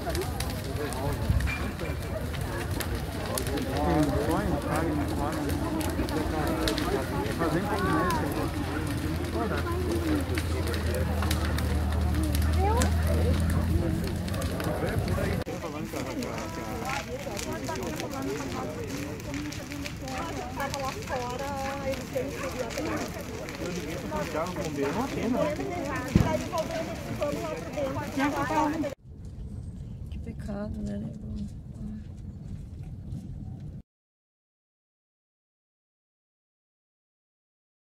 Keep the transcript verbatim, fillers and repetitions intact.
Tava lá fora, ele fez o que pecado, né?